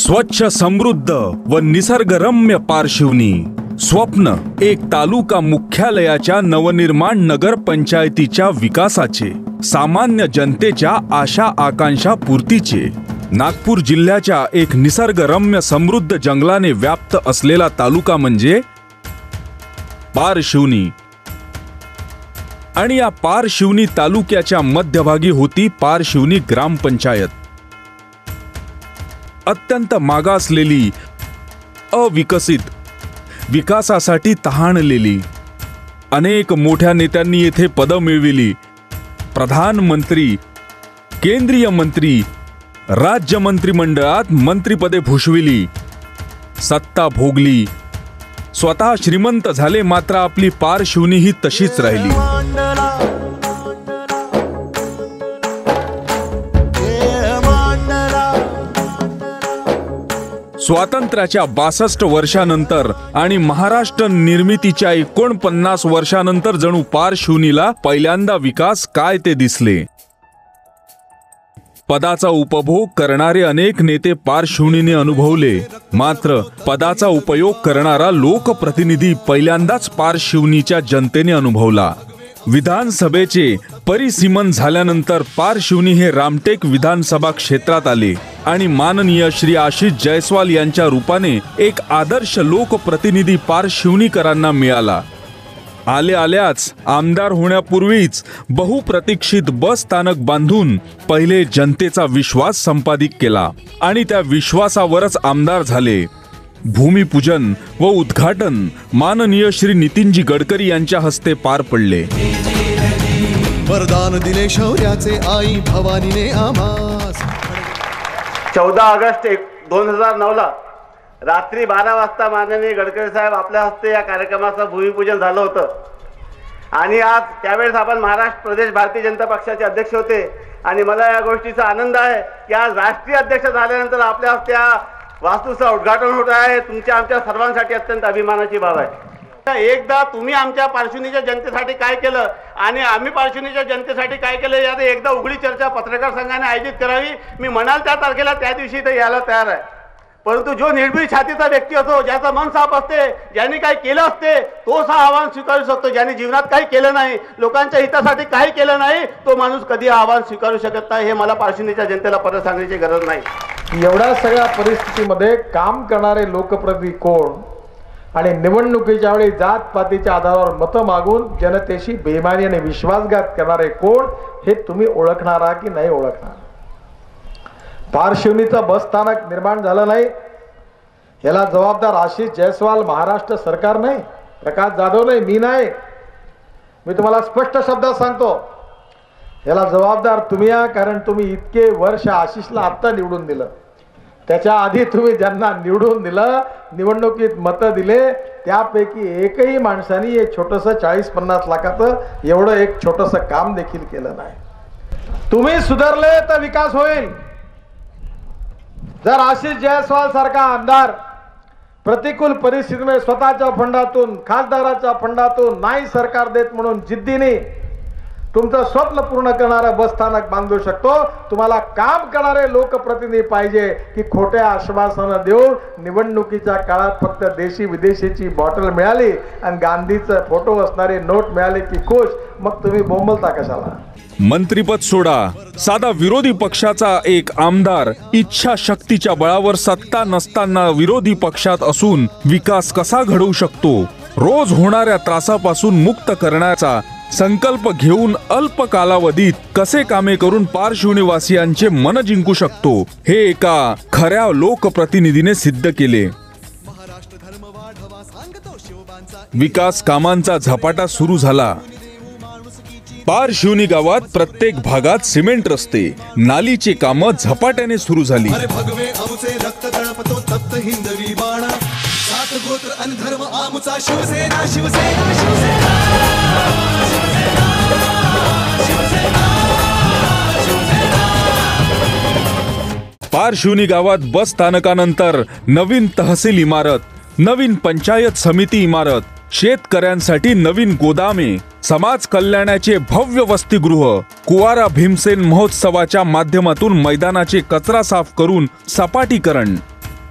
स्वच्छ समृद्ध व निसर्गरम्य पारशिवनी स्वप्न एक तालुका मुख्यालयाच्या नवनिर्माण नगर पंचायतीच्या विकासाचे, सामान्य जनतेच्या आशा आकांक्षा पूर्तीचे, नागपूर जिल्ह्याच्या एक निसर्गरम्य समृद्ध जंगलाने व्याप्त असलेला तालुका म्हणजे पारशिवनी। आणि या पारशिवनी तालुक्याच्या मध्यभागी होती पारशिवनी ग्रामपंचायत। अत्यंत मागासलेली, अविकसित, विकासासाठी तहानलेली, अनेक मोठ्या नेत्यांनी येथे पद मिळविली। प्रधानमंत्री, केंद्रीय मंत्री, राज्य मंत्रिमंडळात मंत्रिपदे भूषविली, सत्ता भोगली, स्वतः श्रीमंत झाले, मात्र आपली पारशिवनी ही तशीच राहिली। स्वातंत्र्याच्या 62 वर्षानंतर आणि महाराष्ट्र निर्मितीच्या 49 वर्षानंतर जणू पारशिवनीला पहिल्यांदा विकास काय ते दिसले। पदाचा उपभोग करणारे अनेक नेते पारशिवनीने अनुभवले, मात्र पदाचा उपयोग करणारा लोकप्रतिनिधी पहिल्यांदाच पारशिवनीच्या जनतेने अनुभवला। विधानसभेचे परिसीमन झाल्यानंतर पारशिवनी हे रामटेक विधानसभा क्षेत्रात आले आणि माननीय श्री आशिष जयस्वाल यांच्या रूपाने एक आदर्श लोकप्रतिनिधी पारशिवनीकरांना मिळाला। आल्याच आमदार होण्यापूर्वीच बहुप्रतीक्षित बस स्थानक बांधून पहिले जनतेचा विश्वास संपादित केला आणि त्या विश्वासावरच आमदार झाले। भूमिपूजन व उद्घाटन माननीय श्री नितीनजी गडकरी यांच्या हस्ते पार पडले। वरदान दिले शौर्याचे आई भवानीने आम्हास। 14 ऑगस्ट 2009 ला रात्री 12 वाजता माननीय गडकरी साहेब आपल्या हस्ते या कार्यक्रमाचं भूमिपूजन झालं होतं। आणि आज त्यावेळेस आपण महाराष्ट्र प्रदेश भारतीय जनता पक्षाचे अध्यक्ष होते आणि मला या गोष्टीचा आनंद आहे की आज राष्ट्रीय अध्यक्ष झाल्यानंतर आपल्या हस्ते या वास्तूचं उद्घाटन होत आहे। तुमच्या आमच्या सर्वांसाठी अत्यंत अभिमानाची बाब आहे। एकदा तुम्ही आमच्या पारशिवनीच्या जनतेसाठी काय केलं आणि आम्ही पारशिवनीच्या जनतेसाठी काय केलं यात एकदा उघडी चर्चा पत्रकार संघाने आयोजित करावी। मी म्हणाल त्या तारखेला त्या दिवशी इथे यायला तयार आहे, परंतु जो निर्भीड छातीचा व्यक्ती असतो, ज्याचं मन साफ असते, ज्यांनी काही केलं असते, तोच हा आव्हान स्वीकारू शकतो। ज्यांनी जीवनात काही केलं नाही, लोकांच्या हितासाठी काही केलं नाही, तो माणूस कधी आव्हान स्वीकारू शकत नाही। हे मला पारशिवनीच्या जनतेला परत सांगण्याची गरज नाही। एवढ्या सगळ्या परिस्थितीमध्ये काम करणारे लोकप्रतिनिधी कोण आणि निवडणुकीच्या वेळी जातपातीच्या आधारावर मतं मागून जनतेशी बेईमानी आणि विश्वासघात करणारे कोण, हे तुम्ही ओळखणारा की नाही ओळखणार? पारशिवनीचं बस स्थानक निर्माण झालं नाही, याला जबाबदार आशिष जयस्वाल महाराष्ट्र सरकार नाही, प्रकाश जाधव नाही, मी नाही। मी तुम्हाला स्पष्ट शब्दात सांगतो, याला जबाबदार तुम्ही आहात, कारण तुम्ही इतके वर्ष आशिषला आत्ता निवडून दिलं। त्याच्या आधी तुम्ही ज्यांना निवडून दिलं, निवडणुकीत मतं दिले, त्यापैकी एकही माणसाने एक छोटंसं 40-50 लाखाचं एवढं एक छोटंसं काम देखील केलं नाही। तुम्ही सुधारले तर विकास होईल। जर आशिष जयस्वाल सारखा आमदार प्रतिकूल परिस्थितीमध्ये स्वतःच्या फंडातून, खासदाराच्या फंडातून नाही सरकार देत म्हणून जिद्दीने तुमचं स्वप्न पूर्ण करणारं बस स्थानक बांधू शकतो, तुम्हाला काम करणारे लोकप्रतिनिधी पाहिजे की खोटे आश्वासनं देऊन निवडणुकीच्या काळात फक्त देशी विदेशीची बॉटल मिळाली आणि गांधीचं फोटो असणारी नोट मिळाली की खुश, मग तुम्ही बोंबलता कशाला? मंत्रिपद सोडा, साधा विरोधी पक्षाचा एक आमदार इच्छाशक्तीच्या बळावर सत्ता नसताना विरोधी पक्षात असून विकास कसा घडवू शकतो? रोज होणाऱ्या त्रासापासून मुक्त करण्याचा संकल्प घेऊन अल्प कालावधीत कसे कामे करून पारशिवनीवासियांचे मन जिंकू शकतो, हे एका खऱ्या लोकप्रतिनिधीने सिद्ध केले। विकास कामांचा झपाटा सुरू झाला। पारशिवनी गावात प्रत्येक भागात सिमेंट रस्ते, नालीची कामं झपाट्याने सुरू झाली। पारशिवनी गावात बस स्थानकानंतर नवीन तहसील इमारत, नवीन पंचायत समिती इमारत, शेतकऱ्यांसाठी नवीन गोदामे, समाज कल्याणाचे भव्य वसतिगृह, कुवारा भीमसेन महोत्सवाच्या माध्यमातून मैदानाचे कचरा साफ करून सपाटीकरण,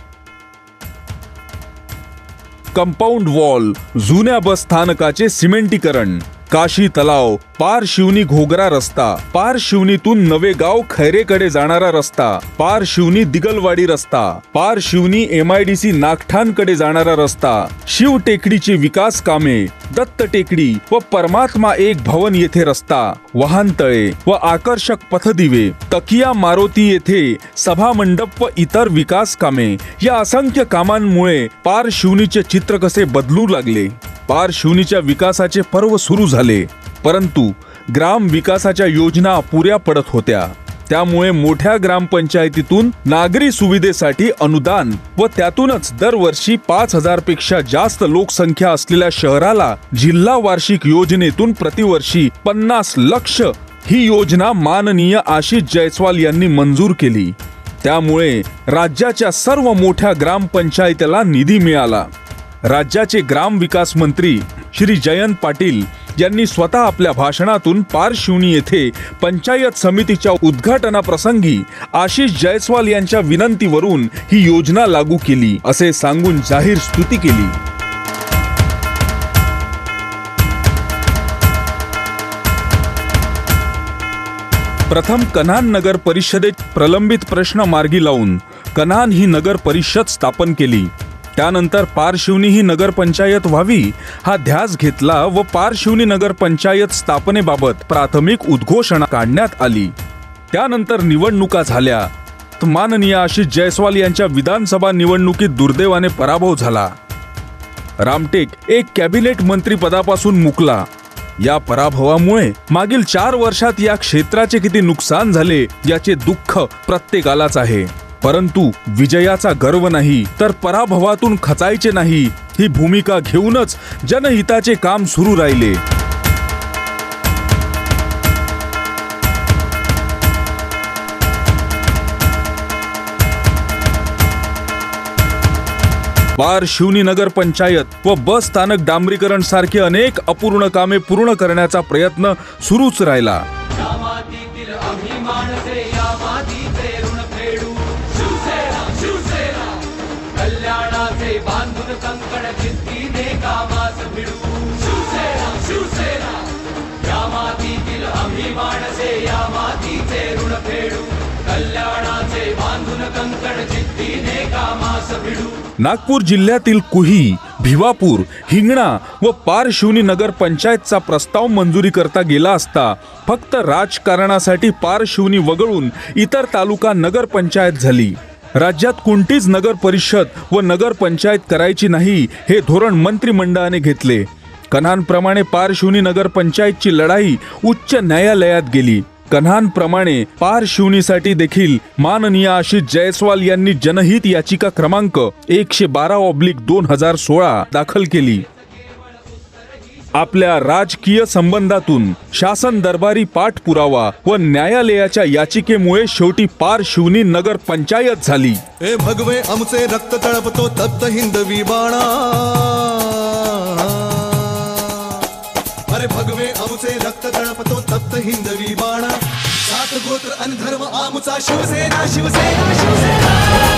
कंपाऊंड वॉल, जुन्या बस स्थानकाचे सिमेंटीकरण, काशी तलाव, पार शिवनी घोगरा रस्ता, पार शिवनीतून नवेगाव खैरेकडे जाणारा रस्ता, पार शिवनी दिगलवाडी रस्ता, पार शिवनी MIDC नागठाणकडे जाणारा रस्ता, शिव टेकडीची विकास कामे, दत्त टेकडी व परमात्मा एक भवन येथे रस्ता, वाहनतळे व आकर्षक पथदिवे, तकिया मारुती येथे सभा मंडप व इतर विकास कामे, या असंख्य कामांमुळे पार शिवनीचे चित्र कसे बदलू लागले. पार शिवनीच्या विकासाचे पर्व सुरू झाले, परंतु ग्राम विकासाच्या योजना पुऱ्या पडत होत्या. त्यामुळे मोठ्या ग्रामपंचायतीतून नागरी सुविधेसाठी अनुदान व त्यातूनच दरवर्षी 5,000 पेक्षा जास्त लोकसंख्या असलेल्या शहराला जिल्हा वार्षिक योजनेतून प्रतिवर्षी 50 लक्ष ही योजना माननीय आशिष जयस्वाल यांनी मंजूर केली. त्यामुळे राज्याच्या सर्व मोठ्या ग्रामपंचायतीला निधी मिळाला. राज्याचे ग्राम विकास मंत्री श्री जयंत पाटील यांनी स्वतः आपल्या भाषणातून पार शिवनी येथे पंचायत समितीच्या उद्घाटनाप्रसंगी आशिष जयस्वाल यांच्या विनंतीवरून ही योजना लागू केली असे सांगून जाहीर स्तुती केली. प्रथम कन्हान नगर परिषदेत प्रलंबित प्रश्न मार्गी लावून कन्हान ही नगर परिषद स्थापन केली. त्यानंतर पारशिवनी ही नगर पंचायत व्हावी हा ध्यास घेतला व पारशिवनी नगर पंचायत स्थापनेबाबत प्राथमिक उद्घोषणा काढण्यात आली. त्यानंतर निवडणुका झाल्या. माननीय आशिष जयस्वाल यांच्या विधानसभा निवडणुकीत दुर्दैवाने पराभव झाला. रामटेक एक कॅबिनेट मंत्री पदापासून मुकला. या पराभवामुळे मागील 4 वर्षात या क्षेत्राचे किती नुकसान झाले याचे दुःख प्रत्येकालाच आहे. परंतु विजयाचा गर्व नाही तर पराभवातून खचायचे नाही ही भूमिका घेऊनच जनहिताचे काम सुरू राहिले. पार शिवनी नगर पंचायत व बस स्थानक डांबरीकरण सारखे अनेक अपूर्ण कामे पूर्ण करण्याचा प्रयत्न सुरूच राहिला. बांधून कंकण चित्तीने कामास भिडू. शिवसेना शिवसेना या मातीतील आम्ही माणसे या मातीचे ऋण फेडू. कल्याणाचे बांधून कंकण चित्तीने कामास भिडू. नागपूर जिल्ह्यातील कुही, भिवापूर, हिंगणा व पारशिवनी नगर पंचायतचा प्रस्ताव मंजुरी करता गेला असता फक्त राजकारणासाठी पारशिवनी वगळून इतर तालुका नगर पंचायत झाली. राज्यात कोणतीच नगर परिषद व नगर पंचायत करायची नाही हे धोरण मंत्रिमंडळाने घेतले. कन्हानप्रमाणे पारशिवनी नगर पंचायतची लढाई उच्च न्यायालयात गेली. कन्हानप्रमाणे पारशिवनीसाठी देखील माननीय आशिष जयस्वाल यांनी जनहित याचिका क्रमांक 112/2016 दाखल केली. आपल्या राजकीय संबंधातून शासन दरबारी पाठपुरावा व न्यायालयाच्या याचिकेमुळे शेवटी पारशिवनी नगर पंचायत झाली. ए भगवे आमचे रक्त तळपतो तप्त हिंदवी बाणा. अरे भगवे आमचे रक्त तळपतो तप्त हिंदवी बाणा. 7 गोत्र आणि धर्म आमचा शिवसेना शिवसेना शिवसेना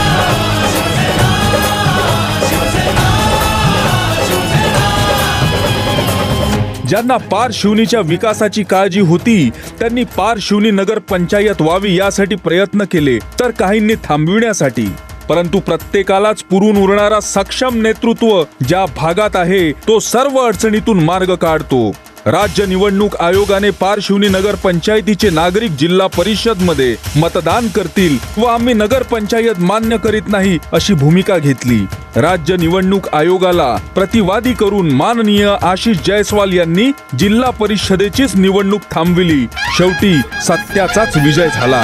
ज्यांना पारशिवनीच्या विकासाची काळजी होती त्यांनी पारशिवनी नगर पंचायत व्हावी यासाठी प्रयत्न केले तर काहींनी थांबविण्यासाठी. परंतु प्रत्येकालाच पुरून उरणारा सक्षम नेतृत्व ज्या भागात आहे तो सर्व अडचणीतून मार्ग काढतो. राज्य निवडणूक आयोगाने पारशिवनी नगर पंचायतीचे नागरिक जिल्हा परिषद मध्ये मतदान करतील व आम्ही नगर पंचायत मान्य करीत नाही अशी भूमिका घेतली. राज्य निवडणूक आयोगाला प्रतिवादी करून माननीय आशिष जयस्वाल यांनी जिल्हा परिषदेचीच निवडणूक थांबविली. शेवटी सत्याचाच विजय झाला.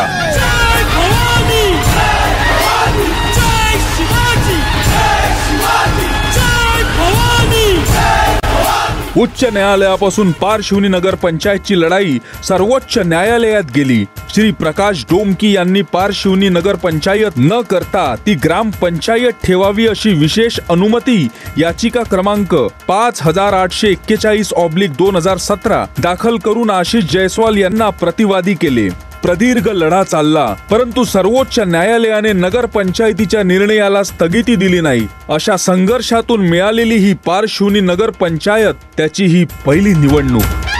उच्च न्यायालयापासून पारशिवनी नगर पंचायतची लढाई सर्वोच्च न्यायालयात गेली. श्री प्रकाश डोमकी यांनी पारशिवनी नगर पंचायत न करता ती ग्राम पंचायत ठेवावी अशी विशेष अनुमती याचिका क्रमांक 5841/2017 दाखल करून आशिष जयस्वाल यांना प्रतिवादी केले. प्रदीर्घ लढा चालला, परंतु सर्वोच्च न्यायालयाने नगरपंचायतीच्या निर्णयाला स्थगिती दिली नाही. अशा संघर्षातून मिळालेली ही पारशिवनी नगरपंचायत, त्याची ही पहिली निवडणूक.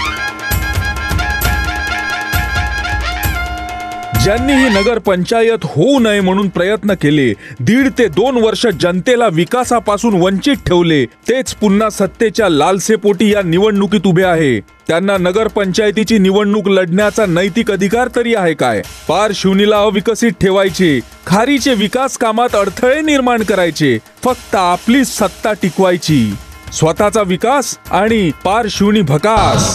ज्यांनी ही नगरपंचायत होऊ नये म्हणून प्रयत्न केले, 1.5 ते 2 वर्ष जनतेला विकासापासून वंचित ठेवले, तेच पुन्हा सत्तेच्या लालसेपोटी या निवडणुकीत उभे आहे. त्यांना नगरपंचायतीची निवडणूक लढण्याचा नैतिक अधिकार तरी आहे काय? पारशिवनीला अविकसित ठेवायचे, खारीचे विकास कामात अडथळे निर्माण करायचे, फक्त आपली सत्ता टिकवायची. स्वतःचा विकास आणि पारशिवनी भकास.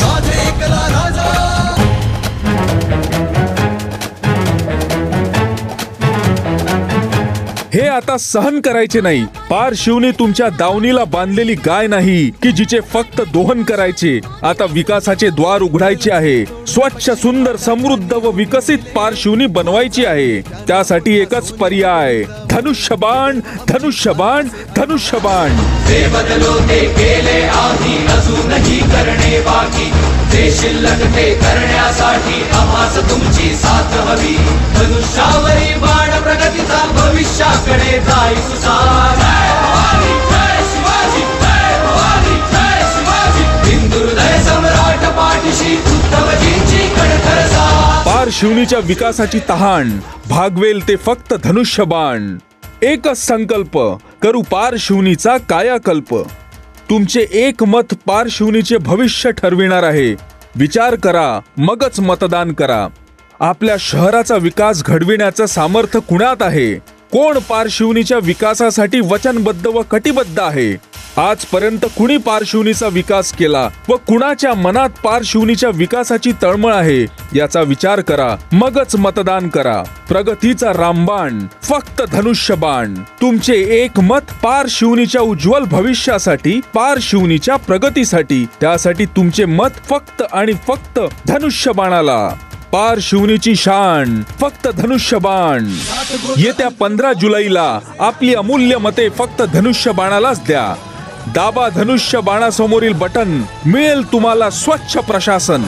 हे आता सहन करायचे नाही. पारशिवनी तुमच्या दावणीला बांधलेली गाय नाही की जिचे फक्त दोहन करायचे. आता विकासाचे द्वार उघडायचे आहे. स्वच्छ, सुंदर, समृद्ध व विकसित पारशिवनी बनवायची आहे. त्यासाठी एकच पर्याय, धनुष्यबाण, धनुष्यबाण, धनुष्यबाण. ते बदलो ते केले आम्ही, अजूनही करणे बाकी. ते शिल्लक ते करण्यासाठी आम्हास तुमची साथ हवी. धनुष्यावरी बाण प्रगतीचा, भविष्याकडे जाई सुसार. जय भवानी, जय शिवाजी, जय भवानी, जय शिवाजी. हिंदुहृदय सम्राट पाठीशी, उद्धवजींची कणखर साथ. पारशिवनीच्या विकासाची तहान भागवेल ते फक्त धनुष्यबाण. एकच संकल्प, करू पारशिवनीचा कायाकल्प. तुमचे एक मत पारशिवनीचे भविष्य ठरविणार आहे. विचार करा, मगच मतदान करा. आपल्या शहराचा विकास घडविण्याचं सामर्थ्य कुणात आहे? कोण पारशिवनीच्या विकासासाठी वचनबद्ध व कटिबद्ध आहे? आजपर्यंत कुणी पारशिवनीचा विकास केला व कुणाच्या मनात पारशिवनीच्या विकासाची तळमळ आहे? याचा विचार करा, मगच मतदान करा. प्रगतीचा रामबाण, फक्त धनुष्यबाण. तुमचे एक मत पारशिवनीच्या उज्ज्वल भविष्यासाठी, पारशिवनीच्या प्रगतीसाठी. त्यासाठी तुमचे मत फक्त आणि फक्त धनुष्यबाणाला. पारशिवनीची शान, फक्त धनुष्यबाण. येत्या 15 जुलैला आपली अमूल्य मते फक्त धनुष्यबाणालाच द्या. दाबा धनुष्य बाणासमोरील बटन, मिळेल तुम्हाला स्वच्छ प्रशासन.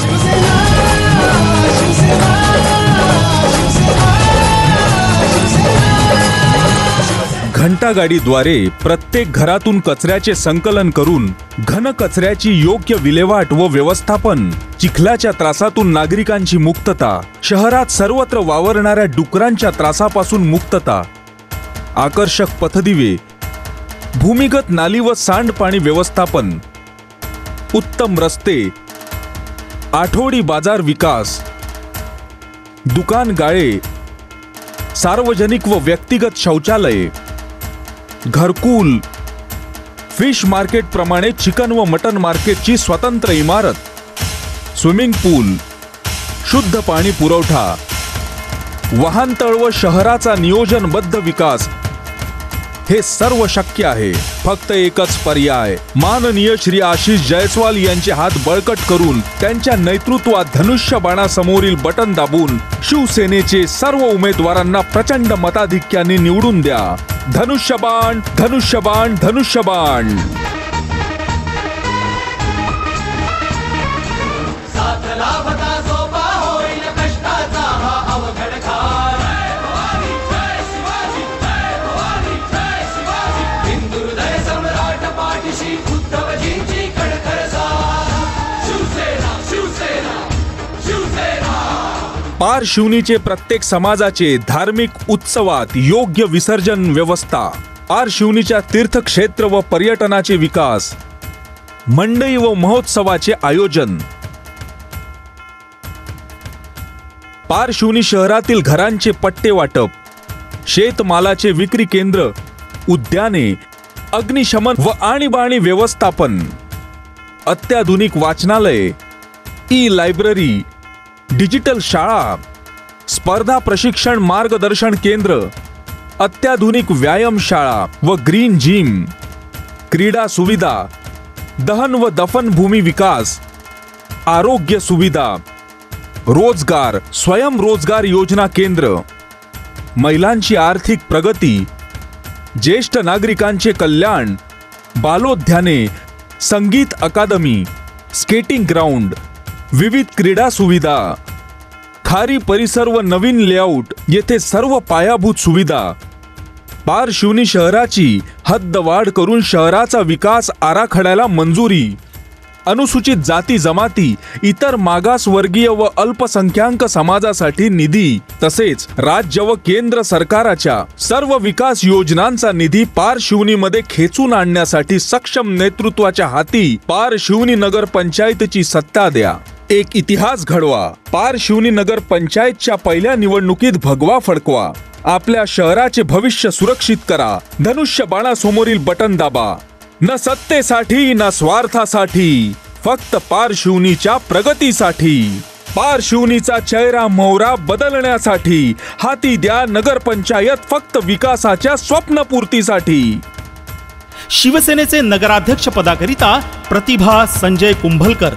घंटागाडीद्वारे प्रत्येक घरातून कचऱ्याचे संकलन करून घन कचऱ्याची योग्य विल्हेवाट व व्यवस्थापन, चिखलाच्या त्रासातून नागरिकांची मुक्तता, शहरात सर्वत्र वावरणाऱ्या डुकरांच्या त्रासापासून मुक्तता, आकर्षक पथदिवे, भूमिगत नाली व सांडपाणी व्यवस्थापन, उत्तम रस्ते, आठवडी बाजार विकास, दुकान गाळे, सार्वजनिक व व्यक्तिगत शौचालये, घरकुल, फिश मार्केट प्रमाणे चिकन व मटन मार्केटची स्वतंत्र इमारत, स्विमिंग पूल, शुद्ध पाणी पुरवठा, वाहनतळ व शहराचा नियोजनबद्ध विकास. हे सर्व शक्य आहे. फक्त एकच पर्याय, माननीय श्री आशिष जयस्वाल यांचे हात बळकट करून त्यांच्या नेतृत्वात धनुष्य बाणासमोरील बटन दाबून शिवसेनेचे सर्व उमेदवारांना प्रचंड मताधिक्याने निवडून द्या. धनुष्यबाण, धनुष्यबाण, धनुष्यबाण. साथ लाभता सोपा होईल कष्टाचा हा अवघड काळ. जय भवानी, जय शिवाजी, जय भवानी, जय शिवाजी. हिंदुहृदय सम्राट पाठीशी, उद्धवजींची कणखर साथ. शिवसेना, शिवसेना, शिवसेना. पारशिवनीचे प्रत्येक समाजाचे धार्मिक उत्सवात योग्य विसर्जन व्यवस्था, पारशिवनीच्या तीर्थक्षेत्र व पर्यटनाचे विकास, मंडई व महोत्सवाचे आयोजन. पारशिवनी शहरातील घरांचे पट्टे वाटप, शेतमालाचे विक्री केंद्र, उद्याने, अग्निशमन व आणीबाणी व्यवस्थापन, अत्याधुनिक वाचनालय, ई लायब्ररी, डिजिटल शाळा, स्पर्धा प्रशिक्षण मार्गदर्शन केंद्र, अत्याधुनिक व्यायामशाळा व ग्रीन जिम, क्रीडा सुविधा, दहन व दफनभूमी विकास, आरोग्य सुविधा, रोजगार, स्वयंरोजगार योजना केंद्र, महिलांची आर्थिक प्रगती, ज्येष्ठ नागरिकांचे कल्याण, बालोद्याने, संगीत अकादमी, स्केटिंग ग्राउंड, विविध क्रीडा सुविधा, खारी परिसर व नवीन लेआउट येथे सर्व पायाभूत सुविधा. पारशिवनी शहराची हद्दवाढ करून शहराचा विकास आराखड्याला मंजुरी. अनुसूचित जाती जमाती, इतर मागासवर्गीय व अल्पसंख्याक समाजासाठी निधी तसेच राज्य व केंद्र सरकारच्या सर्व विकास योजनांचा निधी पारशिवनीमध्ये खेचून आणण्यासाठी सक्षम नेतृत्वाच्या हाती पारशिवनी नगर पंचायतची सत्ता द्या. एक इतिहास घडवा. पारशिवनी नगर पंचायतच्या पहिल्या निवडणुकीत भगवा फडकवा. आपल्या शहराचे भविष्य सुरक्षित करा. धनुष्य बाणासमोरील बटन दाबा. न सत्तेसाठी न स्वार्थासाठी, फक्त पारशिवनीच्या प्रगतीसाठी. पारशिवनीचा चेहरा मोहरा बदलण्यासाठी हाती द्या नगरपंचायत फक्त विकासाच्या स्वप्नपूर्तीसाठी. शिवसेनेचे नगराध्यक्ष पदाकरिता प्रतिभा संजय कुंभलकर,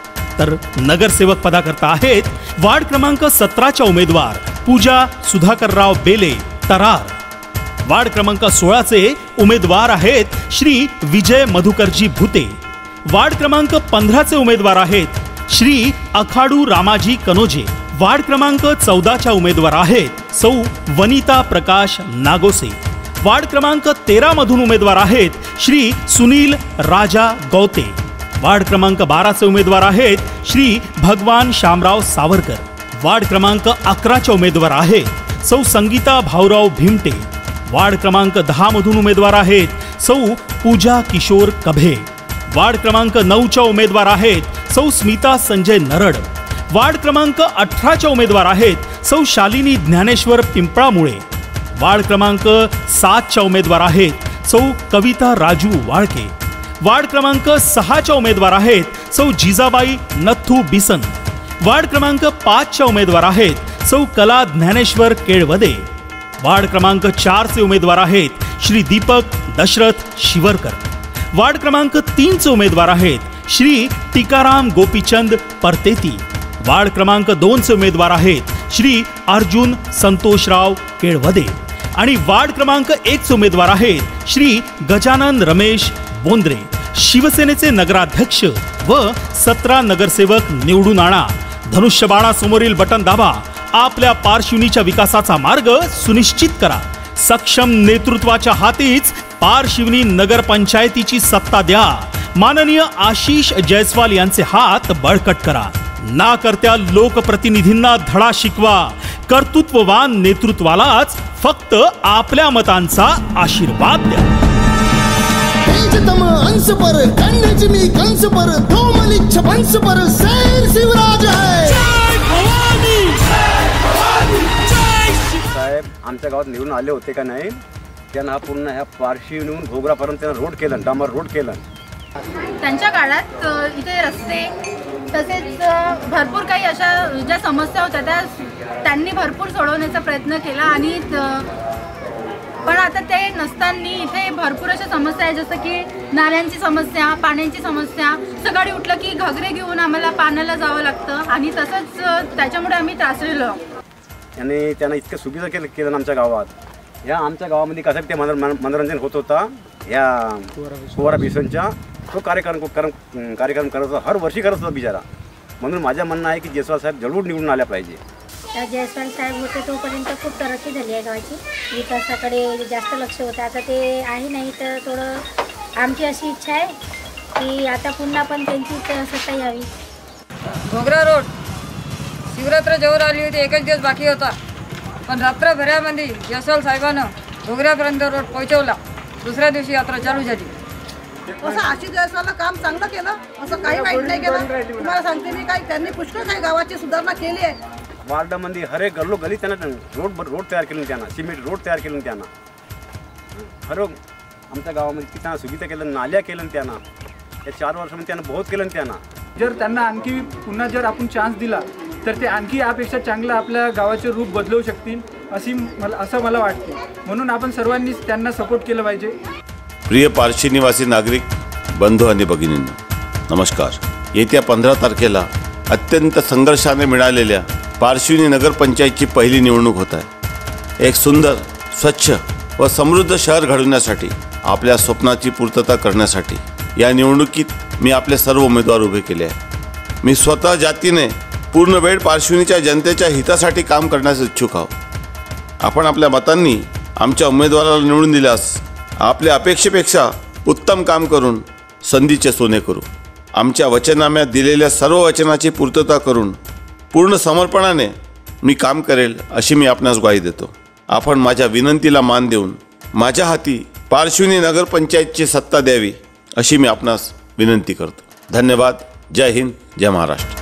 तर नगरसेवक पदाकरता आहेत वार्ड क्रमांक 17च्या उमेदवार पूजा सुधाकरराव बेले तरार. वार्ड क्रमांक 16चे उमेदवार आहेत श्री विजय मधुकरजी भुते. वार्ड क्रमांक 15चे उमेदवार आहेत श्री अखाडू रामाजी कनोजे. वार्ड क्रमांक 14च्या उमेदवार आहेत सौ वनिता प्रकाश नागोसे. वार्ड क्रमांक 13 मधून उमेदवार आहेत श्री सुनील राजा गौते. वार्ड क्रमांक 12चे उमेदवार आहेत श्री भगवान शामराव सावरकर. वार्ड क्रमांक 11च्या उमेदवार आहेत सौ संगीता भाऊराव भीमटे. वार्ड क्रमांक 10 मधून उमेदवार आहेत सौ पूजा किशोर कभे. वार्ड क्रमांक 9च्या उमेदवार आहेत सौ स्मिता संजय नरड. वार्ड क्रमांक 18च्या उमेदवार आहेत सौ शालिनी ज्ञानेश्वर पिंपळामुळे. वार्ड क्रमांक 7च्या उमेदवार आहेत सौ कविता राजू वाळके. वार्ड क्रमांक 6च्या उमेदवार आहेत सौ जिजाबाई नथू बिसन. वार्ड क्रमांक 5च्या उमेदवार आहेत सौ कला ज्ञानेश्वर केळवदे. वार्ड क्रमांक 4चे उमेदवार आहेत श्री दीपक दशरथ शिवरकर. वार्ड क्रमांक 3चे उमेदवार आहेत श्री टिकाराम गोपीचंद परतेती. वार्ड क्रमांक 2चे उमेदवार आहेत श्री अर्जुन संतोषराव केळवदे. आणि वार्ड क्रमांक 1चे उमेदवार आहेत श्री गजानन रमेश बोंद्रे. शिवसेनेचे नगराध्यक्ष व 17 नगरसेवक निवडून आणा. धनुष्यबाणासमोरील बटन दाबा. आपल्या पारशिवनीच्या विकासाचा मार्ग सुनिश्चित करा. सक्षम नेतृत्वाच्या हातीच पारशिवनी नगरपंचायतीची सत्ता द्या. माननीय आशिष जयस्वाल यांचे हात बळकट करा. ना करत्या लोकप्रतिनिधींना धडा शिकवा. कर्तृत्ववान नेतृत्वालाच फक्त आपल्या मतांचा आशीर्वाद द्या. तेजतम अंश पर कन्याची मी कंस पर धोमलिच्छ वंश पर शेर शिवराज है. साहेब आमच्या गावात निवडून आले होते का नाही, त्यांना पूर्ण ह्या पारशिवनीहून घोगरापर्यंत त्यांना रोड केलं, डांबर रोड केलं. त्यांच्या काळात इथे रस्ते तसेच भरपूर काही अशा ज्या समस्या होत्या त्या त्यांनी भरपूर सोडवण्याचा प्रयत्न केला. आणि पण आता ते नसताना इथे भरपूर अशा समस्या आहेत, जसं की नाल्यांची समस्या, पाण्याची समस्या. सकाळी उठलं की घगरे घेऊन आम्हाला पाण्याला जावं लागतं आणि तसंच त्याच्यामुळे आम्ही त्रासलेलो. आणि त्यांना इतकं सुविधा केलं आमच्या गावात. या आमच्या गावामध्ये कसं ते मनोरंजन होत होता. या फुवारा बिसनच्या तो कार्यक्रम करत होता, हर वर्षी करत होता बिचारा. म्हणून माझं म्हणणं आहे की जयस्वाल साहेब जरूर निवडून आल्या पाहिजे. जयस्वाल साहेब होते तोपर्यंत खूप तरक्की झाली आहे गावाची. विकासाकडे जास्त लक्ष होतं. आता ते आहे नाही तर थोडं आमची अशी इच्छा आहे की आता पुन्हा पण त्यांची सत्ता यावी. घोगरा रोड शिवरात्र जवळ आली होती, एकच दिवस बाकी होता, पण रात्रभरामध्ये जयस्वाल साहेबांनं घोगऱ्यापर्यंत रोड पोहोचवला. दुसऱ्या दिवशी यात्रा चालू झाली. असं आशिष जयस्वालनं काम चांगलं केलं, असं काही वाईट नाही केलं. तुम्हाला सांगते मी काय त्यांनी पुष्कळ काही गावाची सुधारणा केली आहे. वार्डामध्ये हर एक गल्लोगल्ली त्यांना रोड तयार केलं, त्यांना सिमेंट रोड तयार केलं, त्यांना हर आमच्या गावामध्ये किती त्यांना सुविधा केलं, नाल्या केलं त्यांना. या 4 वर्षामध्ये त्यांना बहुत केलं त्यांना. जर त्यांना आणखी पुन्हा जर आपण चान्स दिला तर ते आणखी यापेक्षा चांगलं आपल्या गावाचे रूप बदलवू शकतील असं मला वाटते. म्हणून आपण सर्वांनीच त्यांना सपोर्ट केलं पाहिजे. प्रिय पारशी निवासी नागरिक बंधू आणि भगिनींनो, नमस्कार. येत्या 15 तारखेला अत्यंत संघर्षाने मिळालेल्या पारशिवनी नगरपंचायतची पहिली निवडणूक होत आहे. एक सुंदर, स्वच्छ व समृद्ध शहर घडवण्यासाठी, आपल्या स्वप्नाची पूर्तता करण्यासाठी या निवडणुकीत मी आपले सर्व उमेदवार उभे केले आहे. मी स्वतः जातीने पूर्ण वेळ पारशिवनीच्या जनतेच्या हितासाठी काम करण्यास इच्छुक आहोत। आपण आपल्या मतांनी आमच्या उमेदवाराला निवडून दिल्यास आपल्या अपेक्षेपेक्षा उत्तम काम करून संधीचे सोने करू। आमच्या वचननाम्यात दिलेल्या सर्व वचनाची पूर्तता करून पूर्ण समर्पणाने मी काम करेल अशी मी आपणास ग्वाही देतो। आपण माझ्या विनंतीला मान देऊन माझ्या हाती पारशिवनी नगरपंचायतची सत्ता द्यावी अशी मी आपणास विनंती करतो। धन्यवाद। जय हिंद, जय महाराष्ट्र।